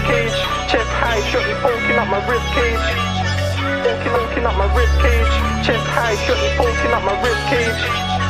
cage. Chest high, shorty poking up my rib cage. Poking up my rib cage. Chest high, shorty poking up my rib cage.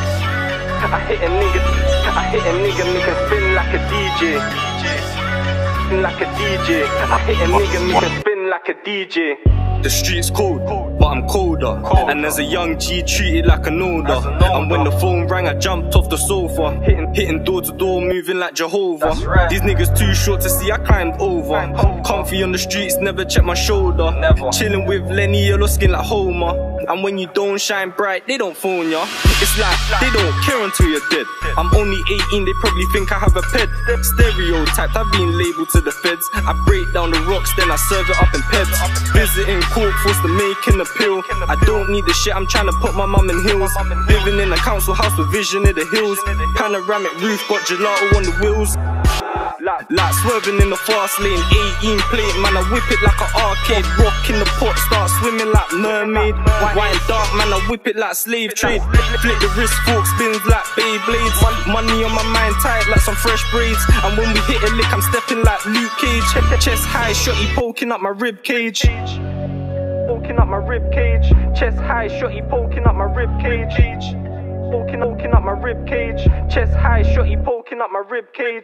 I hit a nigga, make him spin like a DJ. Like a DJ. I hit a nigga, make him spin like a DJ. The street's cold, but I'm colder. And as a young G, treated like an older. And when the phone rang, I jumped off the sofa. Hitting door to door, moving like Jehovah. These niggas too short to see, I climbed over. Comfy on the streets, never check my shoulder. Chilling with Lenny, yellow skin like Homer. And when you don't shine bright, they don't phone ya. It's like they don't care until you're dead. I'm only 18, they probably think I have a ped. Stereotyped, I've been labelled to the feds. I break down the rocks, then I serve it up in peds. Visiting court, forced to make an appeal. I don't need the shit, I'm trying to put my mum in heels. Living in a council house with vision of the hills. Panoramic roof, got gelato on the wheels. Like swerving in the fast lane, 18 plate, man, I whip it like an arcade. Rock in the pot, start swimming like mermaid. White and dark, man, I whip it like slave trade. Flick the wrist, fork spins like Beyblades. Money on my mind, tight like some fresh braids. And when we hit a lick, I'm stepping like Luke Cage. Chest high, shorty poking up my rib cage. Poking up my rib cage. Chest high, shorty poking up my rib cage. Poking up my rib cage. Chest high, shorty poking up my rib cage.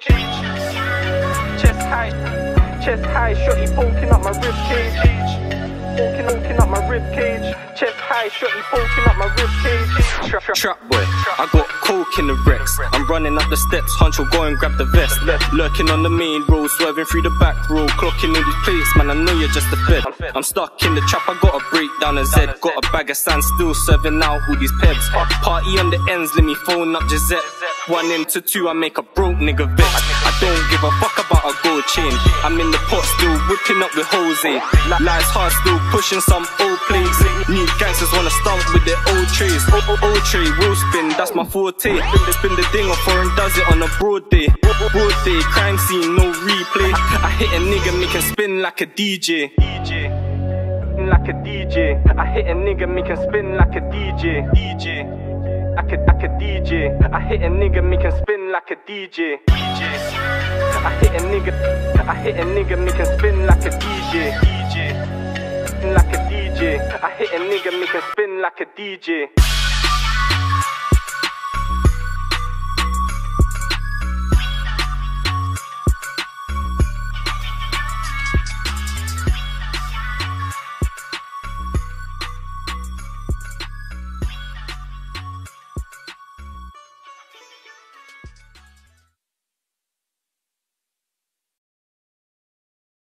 Chest high, shorty poking up my rib cage. Poking up my rib cage. Chest high, shorty poking up my rib cage. Trap boy, I got coke in the Rex. I'm running up the steps, Huncho, go and grab the vest. Lurking on the main road, swerving through the back road. Clocking in these plates, man, I know you're just a fed. I'm stuck in the trap, I gotta break down a Z. Got a bag of sand, still serving out all these pebs. Party on the ends, let me phone up Gisette. 1 into 2, I make a broke nigga vex. I don't give a fuck about a gold chain. I'm in the pot still whipping up with Jose. Life's hard, still pushing some old plays. New gangsters wanna stump with their old trays. Old tray, wheel spin, that's my forte. Spin the ding off and does it on a broad day. Broad day, crime scene, no replay. I hit a nigga, make him spin like a DJ. Like a DJ. I hit a nigga, make him spin like a DJ. Like a DJ. I hit a nigga, make him spin like a DJ. I hit a nigga, make him spin like a DJ. Like a DJ. I hit a nigga, make him spin like a DJ.